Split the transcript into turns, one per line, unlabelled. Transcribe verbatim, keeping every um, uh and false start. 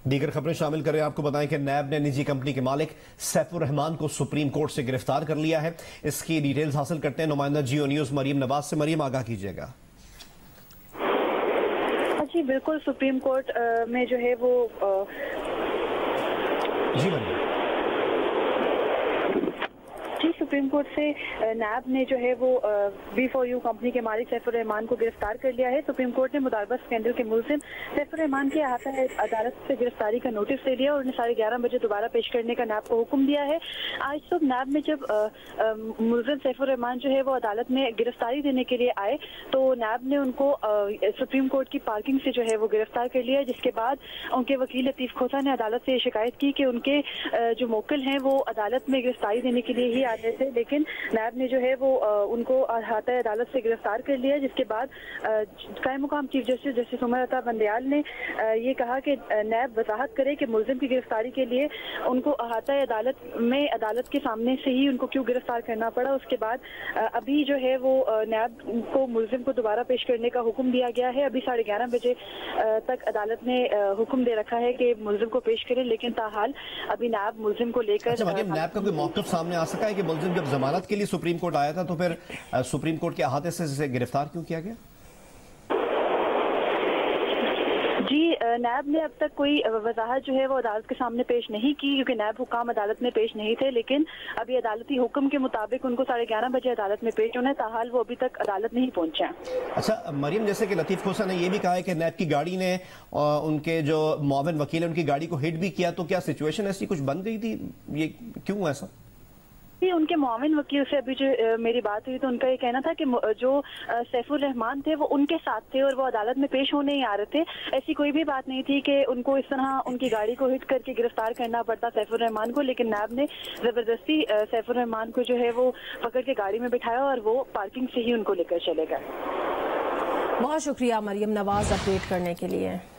دیگر خبریں شامل کریں آپ کو بتائیں کہ نیب نے نجی کمپنی کے مالک سیف الرحمان کو سپریم کورٹ سے گرفتار کر لیا ہے۔ اس کی ڈیٹیلز حاصل کرتے ہیں نمائندہ جیو نیوز مریم نواز سے۔ مریم آگاہ کیجیے گا۔
جی بالکل، سپریم کورٹ میں جو ہے وہ
جی مریم
جی سپریم کورٹ سے نیب نے جو ہے وہ بی فور یو کمپنی کے مالک سیف الرحمان کو گرفتار کر لیا ہے۔ سپریم کورٹ نے مضاربہ اسکینڈل کے ملزم سیف الرحمان کے احاطہ عدالت سے گرفتاری کا نوٹس دے دیا اور انہیں ساڑھے گیارہ بجے دوبارہ پیش کرنے کا نیب کو حکم دیا ہے۔ آج صبح نیب میں جب ملزم سیف الرحمان جو ہے وہ عدالت میں گرفتاری دینے کے لیے آئے تو نیب نے ان کو سپریم کورٹ کی پارکنگ سے جو ہے وہ گرفتار کر لیا، جس کے بعد ان کے وکیل لطیف کھوسہ نے عدالت سے یہ شکایت کی کہ ان کے جو موکل ہیں وہ عدالت میں گرفتاری دینے کے لیے ہی آتے تھے، لیکن نیب نے جو ہے وہ ان کو احاطہ عدالت سے گرفتار کر لیا، جس کے بعد قائم مقام chief justice justice Umar Ata Bandial نے یہ کہا کہ نیب وضاحت کرے کہ ملزم کی گرفتاری کے لیے ان کو احاطہ عدالت میں عدالت کے سامنے سے ہی ان کو کیوں گرفتار کرنا پڑا۔ اس کے بعد ابھی جو ہے وہ نیب کو ملزم کو دوبارہ پیش کرنے کا حکم دیا گیا ہے۔ ابھی ساڑھے گیارہ بجے تک عدالت نے حکم دے رکھا ہے کہ ملزم کو پیش کریں، لیکن تاحال ابھی نیب ملزم کو لے کر
اچھا مریم، نیب کا کوئی موقف سامنے آ سکا ہے کہ ملزم جب ضمانت کے لیے سپریم کورٹ آیا تھا تو پھر سپریم کورٹ کے احاطے سے اسے گرفتار کیوں کیا گیا؟
جی نیب نے اب تک کوئی وضاحت جو ہے وہ عدالت کے سامنے پیش نہیں کی، کیونکہ نیب حکام عدالت میں پیش نہیں تھے، لیکن ابھی عدالتی حکم کے مطابق ان کو ساڑھے گیارہ بجے عدالت میں پیش ہونا ہے، تاحال وہ ابھی تک عدالت نہیں پہنچے۔
اچھا مریم، جیسے کہ لطیف کھوسہ نے یہ بھی کہا ہے کہ نیب کی گاڑی نے ان کے جو معاون وکیل ہیں ان کی گاڑی کو ہٹ بھی کیا، تو کیا سچویشن ایسی کچھ بن گئی تھی؟ یہ کیوں ایسا؟
ان کے معاون وکیل سے ابھی جو میری بات ہوئی تو ان کا یہ کہنا تھا کہ جو سیف الرحمان تھے وہ ان کے ساتھ تھے اور وہ عدالت میں پیش ہونے ہی آ رہے تھے۔ ایسی کوئی بھی بات نہیں تھی کہ ان کو اس طرح ان کی گاڑی کو ہٹ کر کے گرفتار کرنا پڑتا سیف الرحمان کو، لیکن نیب نے زبردستی سیف الرحمان کو جو ہے وہ پکڑ کے گاڑی میں بٹھایا اور وہ پارکنگ سے ہی ان کو لے کر چلے گئے۔
بہت شکریہ مریم نواز اپڈیٹ کرنے کے لیے۔